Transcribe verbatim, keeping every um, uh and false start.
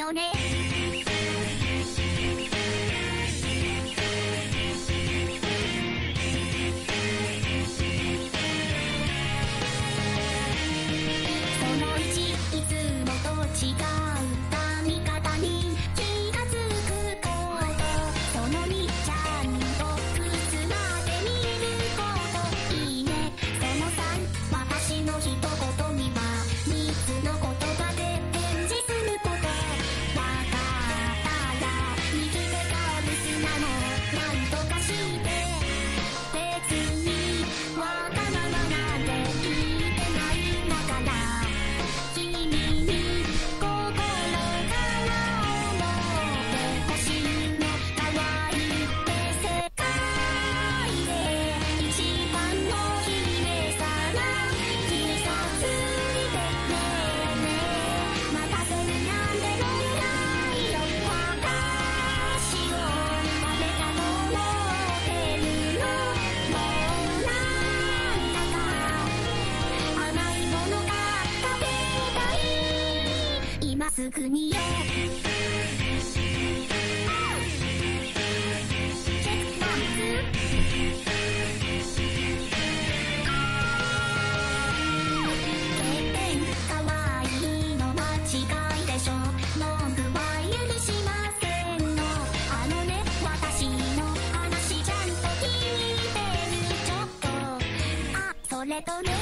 よね。そのいち、いつもと違う髪型に気がつくこと。そのに、ちゃんとくつまで見ること。いいね。そのさん、私の一言にはみっつの言葉で返事すること。わかったら右手が留守なのなんとかして。別にわがままなんて言ってないんだから。君に心から思ってほしいの。可愛いって世界で一番の綺麗さなTシャツ着てねえねえ待たせるなんてもうないよ。私を誰かと思ってるの。もうなんだか甘いものが食べたい。今すぐによ。チェックマンツ欠点かわいいの間違いでしょ。文句は許しませんの。あのね、私の話ちゃんと聞いてる。ちょっとあ、それとね